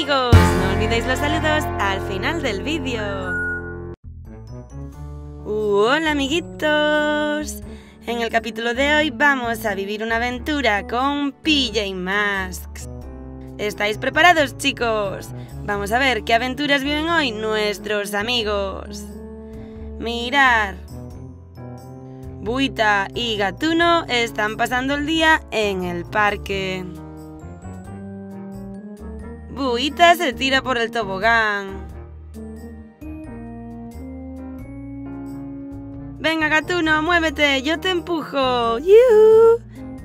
amigos, no olvidéis los saludos al final del vídeo. Hola amiguitos. En el capítulo de hoy vamos a vivir una aventura con PJ Masks. ¿Estáis preparados, chicos? Vamos a ver qué aventuras viven hoy nuestros amigos. Mirad. Buita y Gatuno están pasando el día en el parque. Buita se tira por el tobogán. Venga, Gatuno, muévete, yo te empujo. ¡Yuhu!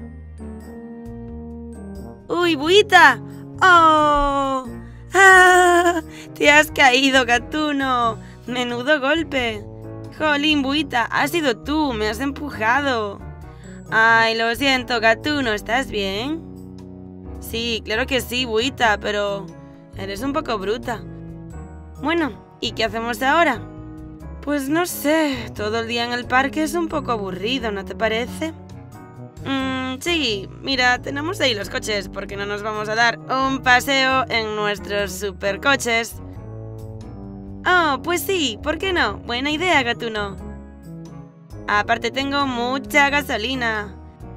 ¡Uy, Buita! ¡Oh! ¡Ah! Te has caído, Gatuno. Menudo golpe. Jolín, Buita, has sido tú, me has empujado. Ay, lo siento, Gatuno, ¿estás bien? Sí, claro que sí, Buita, pero eres un poco bruta. Bueno, ¿y qué hacemos ahora? Pues no sé, todo el día en el parque es un poco aburrido, ¿no te parece? Sí, mira, tenemos ahí los coches, ¿por qué no nos vamos a dar un paseo en nuestros supercoches? Oh, pues sí, ¿por qué no? Buena idea, Gatuno. Aparte tengo mucha gasolina.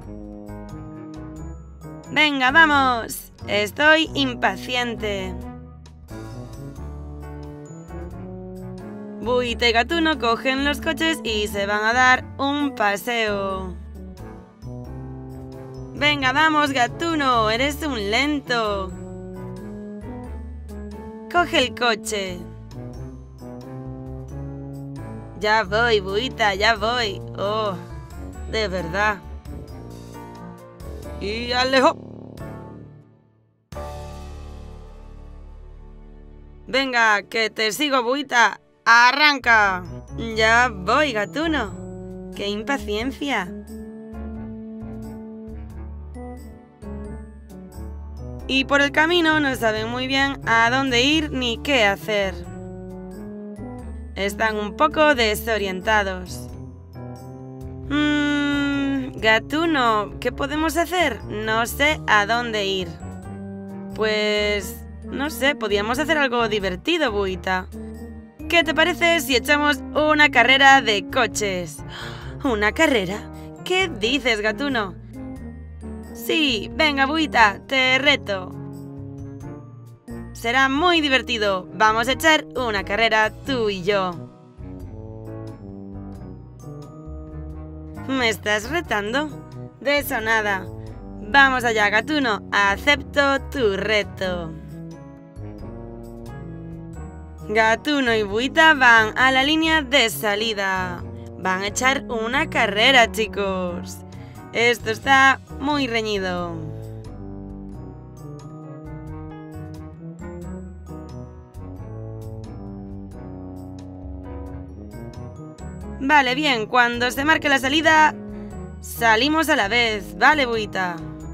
Venga, vamos. Estoy impaciente. Buita y Gatuno cogen los coches y se van a dar un paseo. Venga, vamos, Gatuno, eres un lento. Coge el coche. Ya voy, Buita, ya voy. Oh, de verdad. Y alejo. Venga, que te sigo, Buita. ¡Arranca! Ya voy, Gatuno. ¡Qué impaciencia! Y por el camino no saben muy bien a dónde ir ni qué hacer. Están un poco desorientados. Gatuno, ¿qué podemos hacer? No sé a dónde ir. Pues... no sé, podríamos hacer algo divertido, Buita. ¿Qué te parece si echamos una carrera de coches? ¿Una carrera? ¿Qué dices, Gatuno? Sí, venga, Buita, te reto. Será muy divertido. Vamos a echar una carrera tú y yo. ¿Me estás retando? De eso nada. Vamos allá, Gatuno. Acepto tu reto. Gatuno y Buita van a la línea de salida. Van a echar una carrera, chicos. Esto está muy reñido. Vale, bien, cuando se marque la salida, salimos a la vez. Vale, Buita.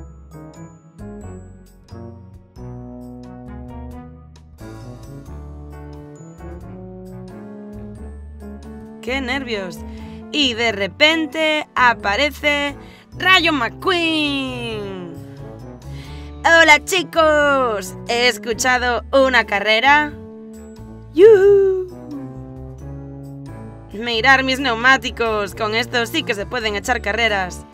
¡Qué nervios! Y de repente aparece Rayo McQueen. ¡Hola, chicos! ¿He escuchado una carrera? ¡Yuhu! Mirar mis neumáticos. Con estos sí que se pueden echar carreras.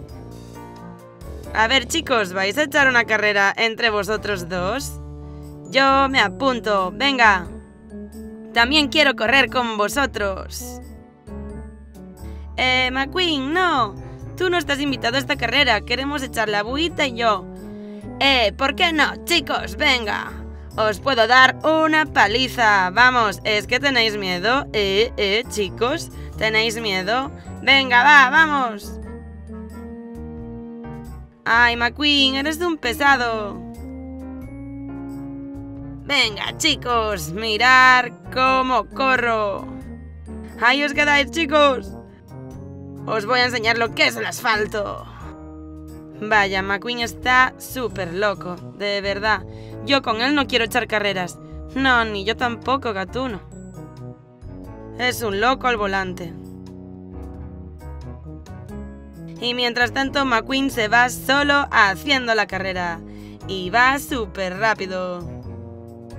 A ver, chicos, ¿vais a echar una carrera entre vosotros dos? Yo me apunto. Venga. También quiero correr con vosotros. McQueen, no. Tú no estás invitado a esta carrera. Queremos echar la Buita y yo. ¿Por qué no, chicos? Venga. Os puedo dar una paliza. Vamos, ¿es que tenéis miedo? Chicos, ¿tenéis miedo? Venga, va, vamos. Ay, McQueen, eres un pesado. Venga, chicos, mirad cómo corro. Ahí os quedáis, chicos. Os voy a enseñar lo que es el asfalto. Vaya, McQueen está súper loco, de verdad. Yo con él no quiero echar carreras. No, ni yo tampoco, Gatuno. Es un loco al volante. Y mientras tanto, McQueen se va solo haciendo la carrera. Y va súper rápido.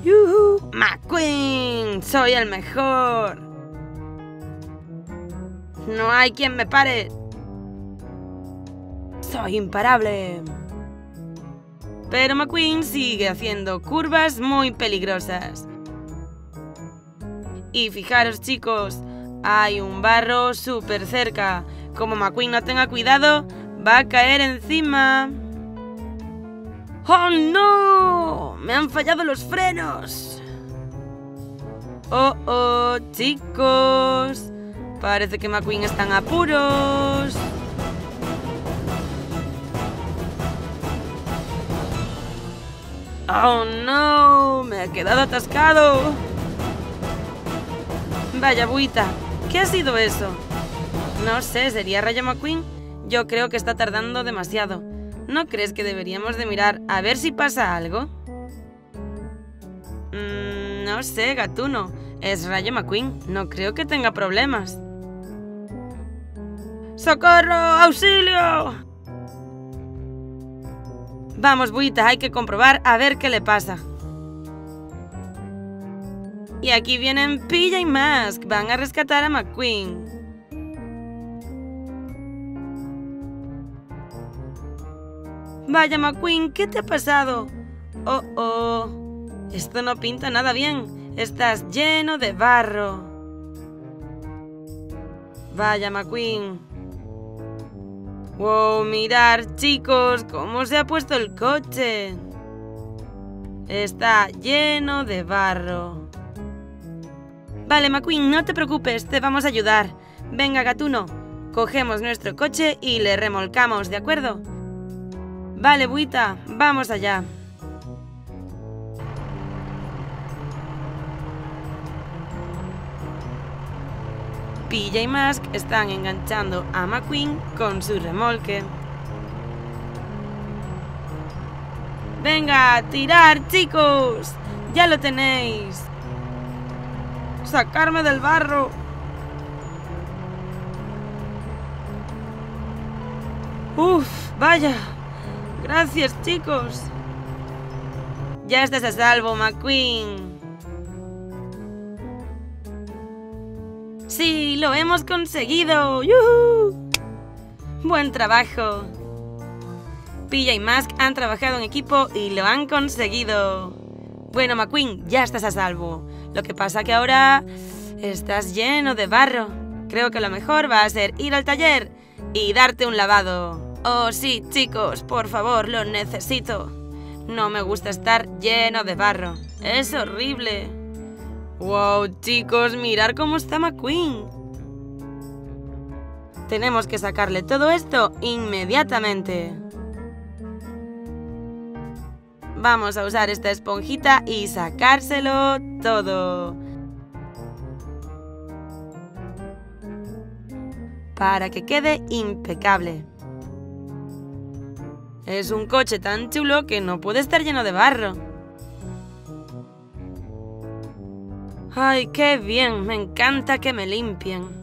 ¡Yuhu! ¡McQueen! ¡Soy el mejor! ¡No hay quien me pare! ¡Soy imparable! Pero McQueen sigue haciendo curvas muy peligrosas. Y fijaros, chicos, hay un barro súper cerca. Como McQueen no tenga cuidado, va a caer encima. ¡Oh, no! ¡Me han fallado los frenos! ¡Oh, chicos! Parece que McQueen está en apuros. ¡Oh, no! ¡Me ha quedado atascado! Vaya buita, ¿qué ha sido eso? No sé, ¿sería Rayo McQueen? Yo creo que está tardando demasiado. ¿No crees que deberíamos de mirar a ver si pasa algo? No sé, Gatuno. Es Rayo McQueen. No creo que tenga problemas. ¡Socorro! ¡Auxilio! Vamos, buita, hay que comprobar a ver qué le pasa. Y aquí vienen Pilla y Mask. Van a rescatar a McQueen. Vaya, McQueen, ¿qué te ha pasado? Oh. Esto no pinta nada bien. Estás lleno de barro. Vaya, McQueen. Wow, mirad, chicos, cómo se ha puesto el coche. Está lleno de barro. Vale, McQueen, no te preocupes, te vamos a ayudar. Venga, Gatuno, cogemos nuestro coche y le remolcamos, ¿de acuerdo? Vale, buita, vamos allá. Pilla y Mask están enganchando a McQueen con su remolque. ¡Venga, tirar, chicos! ¡Ya lo tenéis! ¡Sacarme del barro! ¡Uf! ¡Vaya! ¡Gracias, chicos! Ya estás a salvo, McQueen. ¡Sí! ¡Lo hemos conseguido! ¡Yuhu! ¡Buen trabajo! Pilla y Mask han trabajado en equipo y lo han conseguido. Bueno, McQueen, ya estás a salvo. Lo que pasa que ahora estás lleno de barro. Creo que lo mejor va a ser ir al taller y darte un lavado. Oh, sí, chicos, por favor, lo necesito. No me gusta estar lleno de barro. Es horrible. Wow, chicos, mirad cómo está McQueen. Tenemos que sacarle todo esto inmediatamente. Vamos a usar esta esponjita y sacárselo todo. Para que quede impecable. Es un coche tan chulo que no puede estar lleno de barro. ¡Ay, qué bien! Me encanta que me limpien.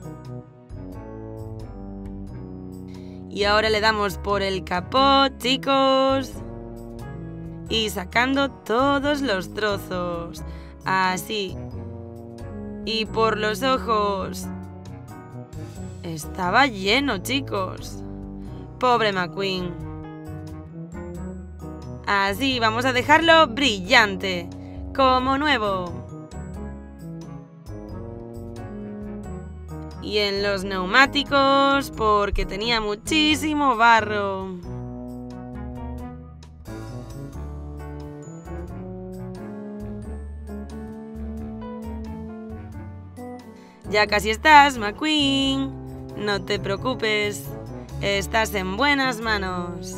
Y ahora le damos por el capó, chicos. Y sacando todos los trozos. Así. Y por los ojos. Estaba lleno, chicos. Pobre McQueen. Así, vamos a dejarlo brillante. Como nuevo. Y en los neumáticos, porque tenía muchísimo barro. Ya casi estás, McQueen. No te preocupes. Estás en buenas manos.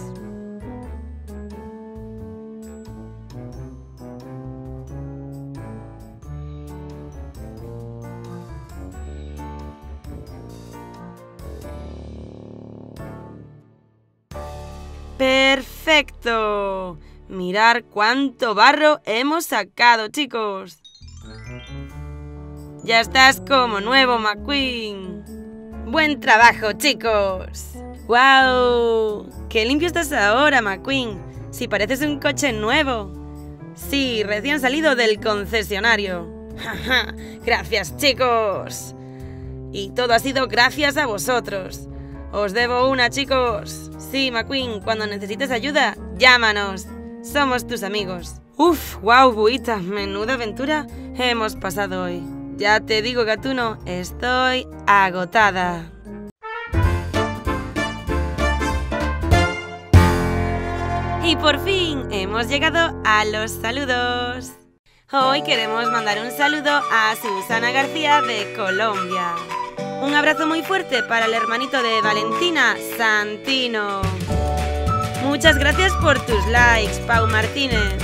¡Perfecto! Mirad cuánto barro hemos sacado, chicos. Ya estás como nuevo, McQueen. ¡Buen trabajo, chicos! ¡Wow! ¡Qué limpio estás ahora, McQueen! Si pareces un coche nuevo. Sí, recién salido del concesionario. Gracias, chicos. Y todo ha sido gracias a vosotros. Os debo una, chicos. Sí, McQueen, cuando necesites ayuda, llámanos. Somos tus amigos. Uf, wow, Buita, menuda aventura hemos pasado hoy. Ya te digo, Gatuno, estoy agotada. Y por fin hemos llegado a los saludos. Hoy queremos mandar un saludo a Susana García de Colombia. Un abrazo muy fuerte para el hermanito de Valentina, Santino. Muchas gracias por tus likes, Pau Martínez.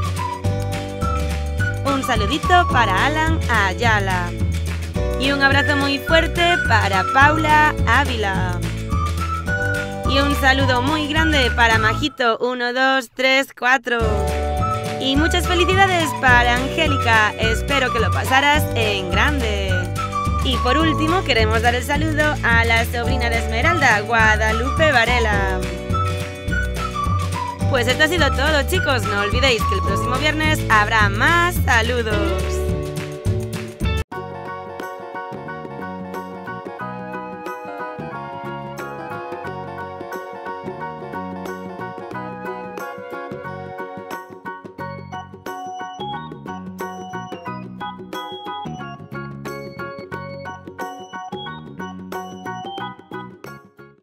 Un saludito para Alan Ayala. Y un abrazo muy fuerte para Paula Ávila. Y un saludo muy grande para Majito 1, 2, 3, 4. Y muchas felicidades para Angélica. Espero que lo pasaras en grande. Y por último queremos dar el saludo a la sobrina de Esmeralda, Guadalupe Varela. Pues esto ha sido todo, chicos. No olvidéis que el próximo viernes habrá más saludos.